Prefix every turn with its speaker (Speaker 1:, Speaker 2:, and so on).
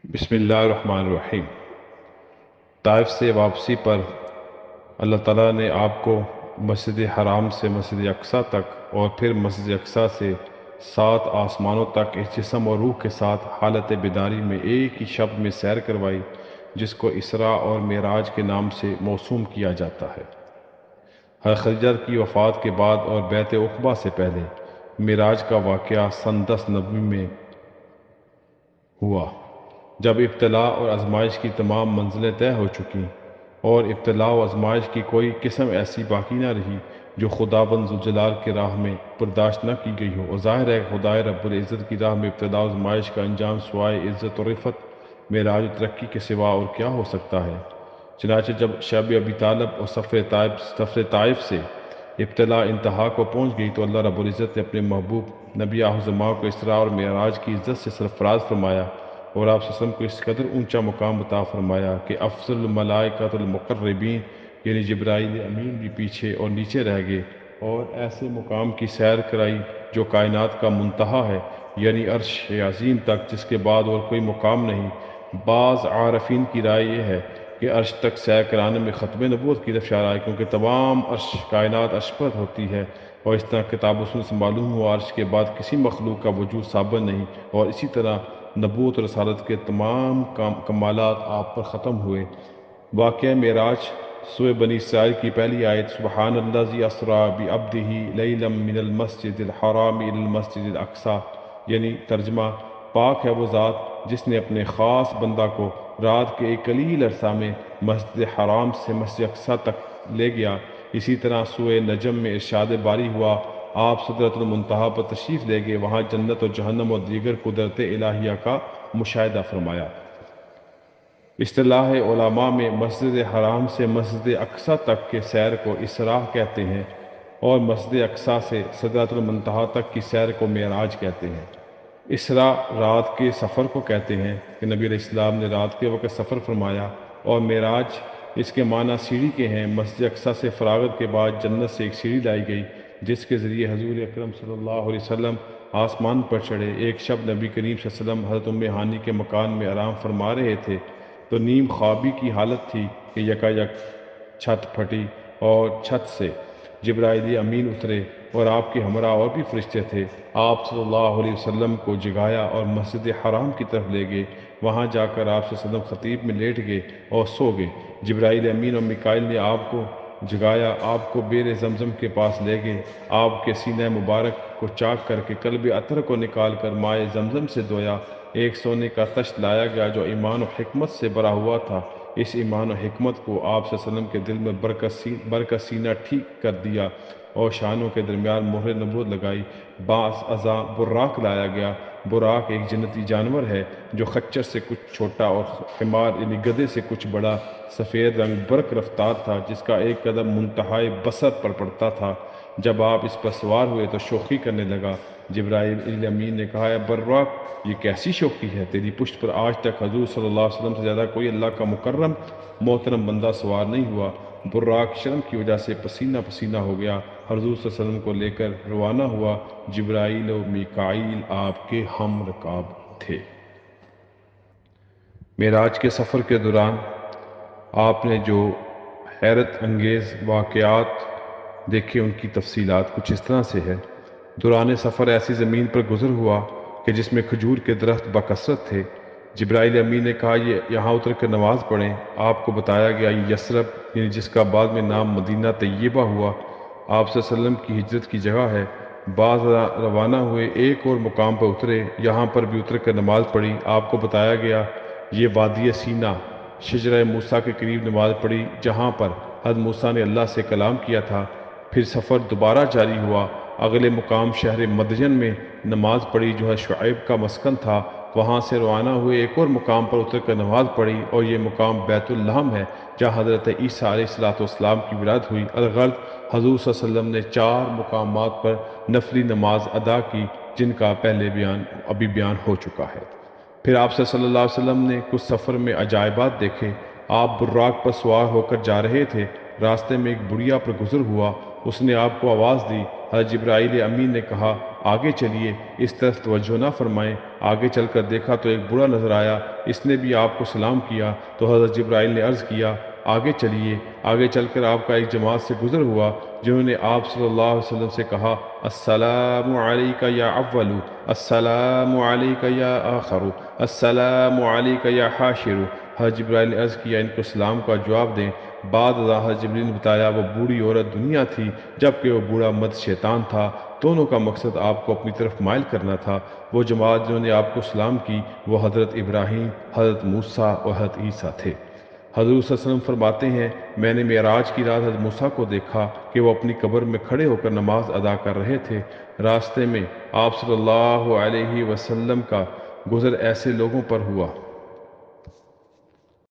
Speaker 1: بسم اللہ الرحمن الرحیم۔ طائف سے واپسی پر اللہ تعالیٰ نے آپ کو مسجد حرام سے مسجد اقصیٰ تک اور پھر مسجد اقصیٰ سے 7 آسمانوں تک اس جسم اور روح کے ساتھ حالت بیداری میں ایک ہی شب میں سیر کروائی، جس کو اسراء اور معراج کے نام سے موسوم کیا جاتا ہے۔ حضرت خدیجہ کی وفات کے بعد اور بیعت عقبہ سے پہلے معراج کا واقعہ سن 10 نبوی میں ہوا، جب ابتلاء اور آزمائش کی تمام منزلیں طے ہو چکیں اور ابتلاء و آزمائش کی کوئی قسم ایسی باقی نہ رہی جو خداوند ذوالجلال کی راہ میں برداشت نہ کی گئی ہو، اور ظاہر ہے خدائے رب العزت کی راہ میں ابتلاء و آزمائش کا انجام سوائے عزت و رفعت، معراج و ترقی کے سوا اور کیا ہو سکتا ہے۔ چنانچہ جب شب ابی طالب اور سفر طائف سے ابتلاء انتہا کو پہنچ گئی تو اللہ رب العزت نے اپنے محبوب نبی آخر الزماں کو اسراء اور معراج کی عزت سے سرفراز فرمایا اور آپ صلی اللہ علیہ وسلم کو اس قدر اونچا مقام عطا فرمایا کہ افضل الملائکۃ المقربین یعنی جبرائیل امین بھی پیچھے اور نیچے رہ گئے، اور ایسے مقام کی سیر کرائی جو کائنات کا منتہا ہے، یعنی عرش عظیم تک، جس کے بعد اور کوئی مقام نہیں۔ بعض عارفین کی رائے یہ ہے کہ عرش تک سیر کرانے میں ختم نبوت کی طرف اشارہ ہے، کیونکہ تمام عرش کائنات عرش پر ہوتی ہے، اور اس طرح کتاب و سنت سے معلوم ہوا عرش کے بعد کسی مخلوق کا وجود ثابت نہیں، اور اسی طرح نبوت اور رسالت کے تمام کمالات آپ پر ختم ہوئے۔ واقعہ معراج سورہ بنی اسرائیل کی پہلی آیت سبحان الذی اسریٰ بعبدہ لیلا من المسجد الحرام الی المسجد الاقصیٰ، یعنی ترجمہ پاک ہے وہ ذات جس نے اپنے خاص بندہ کو رات کے ایک قلیل عرصہ میں مسجد حرام سے مسجد اقصیٰ تک لے گیا۔ اسی طرح سورہ نجم میں ارشاد باری ہوا، آپ سدرۃ المنتہا پر تشریف لے گئے، وہاں جنت اور جہنم اور دیگر قدرت الہیہ کا مشاہدہ فرمایا۔ اصطلاح علماء میں مسجد حرام سے مسجد اقصیٰ تک کے سیر کو اسراء کہتے ہیں، اور مسجد اقصیٰ سے سدرۃ المنتہا تک کی سیر کو معراج کہتے ہیں۔ اسراء رات کے سفر کو کہتے ہیں کہ نبی علیہ السلام نے رات کے وقت سفر فرمایا، اور معراج اس کے معنی سیڑھی کے ہیں۔ مسجد اقصیٰ سے فراغت کے بعد جنت سے ایک سیڑھی لائی گئی جس کے ذریعے حضور اکرم صلی اللہ علیہ وسلم آسمان پر چڑھے۔ ایک شب نبی کریم صلی اللہ علیہ وسلم حضرت ام ہانی کے مکان میں آرام فرما رہے تھے تو نیم خوابی کی حالت تھی کہ یکایک چھت پھٹی اور چھت سے جبرائیل امین اترے، اور آپ کے ہمراہ اور بھی فرشتے تھے۔ آپ صلی اللہ علیہ وسلم کو جگایا اور مسجد حرام کی طرف لے گئے۔ وہاں جا کر آپ صلی اللہ علیہ وسلم خطیب میں لیٹ گئے اور سو گئے۔ جبرائیل امین اور میکائیل نے آپ کو جگایا، آپ کو بیر زمزم کے پاس لے گئے، آپ کے سینہ مبارک کو چاک کر کے قلب عطر کو نکال کر مائع زمزم سے دھویا۔ ایک سونے کا تشت لایا گیا جو ایمان و حکمت سے بھرا ہوا تھا۔ اس ایمان و حکمت کو آپ صلی اللہ علیہ وسلم کے دل میں برکت سینہ ٹھیک کر دیا اور شانوں کے درمیان مہر نبوت لگائی۔ بعض ازاں براق لایا گیا۔ براق ایک جنتی جانور ہے جو خچر سے کچھ چھوٹا اور حمار یعنی گدھے سے کچھ بڑا، سفید رنگ، برق رفتار تھا، جس کا ایک قدم منتہائے بسط پر پڑتا تھا۔ جب آپ اس پر سوار ہوئے تو شوخی کرنے لگا۔ جبرائیل امین نے کہا، اے براق، یہ کیسی شوخی ہے؟ تیری پشت پر آج تک حضور صلی اللہ علیہ وسلم سے زیادہ کوئی اللہ کا مکرم محترم بندہ سوار نہیں ہوا۔ براق شرم کی وجہ سے پسینہ پسینہ ہو گیا۔ حضور صلی اللہ علیہ وسلم کو لے کر روانہ ہوا۔ جبرائیل و میکائیل آپ کے ہم رکاب تھے۔ معراج کے سفر کے دوران آپ نے جو حیرت انگیز واقعات دیکھے ان کی تفصیلات کچھ اس طرح سے ہے۔ دوران سفر ایسی زمین پر گزر ہوا کہ جس میں کھجور کے درخت بکثرت تھے۔ جبرائیل امین نے کہا، یہ یہاں اتر کر نماز پڑھیں۔ آپ کو بتایا گیا یہ یثرب یعنی جس کا بعد میں نام مدینہ طیبہ ہوا، آپ صلی اللہ علیہ وسلم کی ہجرت کی جگہ ہے۔ بعض روانہ ہوئے، ایک اور مقام پر اترے، یہاں پر بھی اتر کر نماز پڑھی۔ آپ کو بتایا گیا یہ وادی سینا شجرہ موسیٰ کے قریب نماز پڑھی جہاں پر حضرت موسیٰ نے اللہ سے کلام کیا تھا۔ پھر سفر دوبارہ جاری ہوا۔ اگلے مقام شہر مدین میں نماز پڑھی جو شعیب کا مسکن تھا۔ وہاں سے روانہ ہوئے، ایک اور مقام پر اتر کر نماز پڑھی، اور یہ مقام بیت اللحم ہے جہاں حضرت عیسیٰ علیہ السلام کی ولادت ہوئی۔ الغرض حضور صلی اللہ علیہ وسلم نے 4 مقامات پر نفلی نماز ادا کی جن کا پہلے بیان ہو چکا ہے۔ پھر آپ صلی اللہ علیہ وسلم نے کچھ سفر میں عجائبات دیکھے۔ آپ براق پر سوار ہو کر جا رہے تھے، راستے میں ایک بڑھیا پر گزر ہوا اس نے آپ کو آواز دی۔ حضرت جبرائیل امین نے کہا آگے چلیے، اس طرف توجہ نہ فرمائیں۔ آگے چل کر دیکھا تو ایک بوڑھا نظر آیا، اس نے بھی آپ کو سلام کیا تو حضرت جبرائیل نے عرض کیا آگے چلیے۔ آگے چل کر آپ کا ایک جماعت سے گزر ہوا جنہوں نے آپ صلی اللہ علیہ وسلم سے کہا السلام علیک یا اول، السلام علیک یا آخر، السلام علیک یا حاشر۔ حضرت جبرائیل نے عرض کیا ان کو سلام کا جواب دیں۔ بعد حضرت جبرائیل نے بتایا وہ بوڑھی عورت دنیا تھی جبکہ وہ بوڑھا مرد شیطان تھا، دونوں کا مقصد آپ کو اپنی طرف مائل کرنا تھا۔ وہ جماعت جنہوں نے آپ کو سلام کی وہ حضرت ابراہیم، حضرت موسیٰ اور حضرت عیسیٰ تھے۔ حضور صلی اللہ علیہ وسلم فرماتے ہیں میں نے معراج کی رات حضرت موسیٰ کو دیکھا کہ وہ اپنی قبر میں کھڑے ہو کر نماز ادا کر رہے تھے۔ راستے میں آپ صلی اللہ علیہ وسلم کا گزر ایسے لوگوں پر ہوا